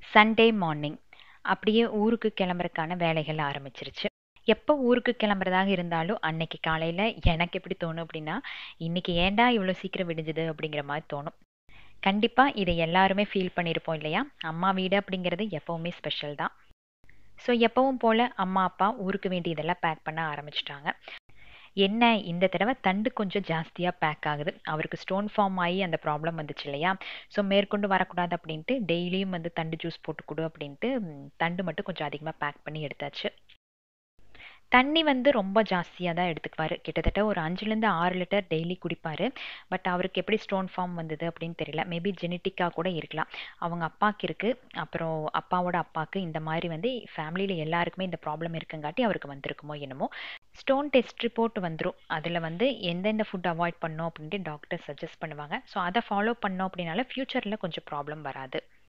Sunday morning அப்படியே ஊருக்கு கிளம்புறதுக்கான வேலைகள் ஆரம்பிச்சிருச்சு. எப்போ ஊருக்கு கிளம்புறதாக இருந்தாலும் அன்னைக்கு காலையில் எனக்கு எப்படி தோணும் அப்படின்னா, இன்னைக்கு ஏன்டா இவ்வளோ சீக்கிரம் விடிஞ்சுது அப்படிங்கிற மாதிரி தோணும். கண்டிப்பாக இதை எல்லாருமே ஃபீல் பண்ணியிருப்போம் இல்லையா? அம்மா வீடு அப்படிங்கிறது எப்போவுமே ஸ்பெஷல் தான். ஸோ எப்பவும் போல் அம்மா அப்பா ஊருக்கு வேண்டியதெல்லாம் பேக் பண்ண ஆரம்பிச்சிட்டாங்க. என்ன இந்த தடவை தண்டு கொஞ்சம் ஜாஸ்தியாக பேக் ஆகுது. அவருக்கு ஸ்டோன் ஃபார்ம் ஆகி அந்த ப்ராப்ளம் வந்துச்சு இல்லையா? ஸோ மேற்கொண்டு வரக்கூடாது அப்படின்ட்டு டெய்லியும் வந்து தண்டு ஜூஸ் போட்டு கொடு அப்படின்ட்டு தண்டு மட்டும் கொஞ்சம் அதிகமாக பேக் பண்ணி எடுத்தாச்சு. தண்ணி வந்து ரொம்ப ஜாஸ்தியாக தான் எடுத்துக்குவார். கிட்டத்தட்ட ஒரு 5லேருந்து 6 லிட்டர் டெய்லி குடிப்பார். பட் அவருக்கு எப்படி ஸ்டோன் ஃபார்ம் வந்தது அப்படின்னு தெரியல. மேபி ஜெனட்டிக்காக கூட இருக்கலாம். அவங்க அப்பாவுக்கு இருக்குது, அப்புறம் அப்பாவோட அப்பாவுக்கு இந்த மாதிரி வந்து ஃபேமிலியில் எல்லாருக்குமே இந்த ப்ராப்ளம் இருக்குங்காட்டி அவருக்கு வந்திருக்குமோ என்னமோ. ஸ்டோன் டெஸ்ட் ரிப்போர்ட் வந்துடும். அதில் வந்து எந்தெந்த ஃபுட் அவாய்ட் பண்ணோம் அப்படின்ட்டு டாக்டர் சஜஸ்ட் பண்ணுவாங்க. ஸோ அதை ஃபாலோ பண்ணோம் அப்படின்னால ஃப்யூச்சரில் கொஞ்சம் ப்ராப்ளம் வராது.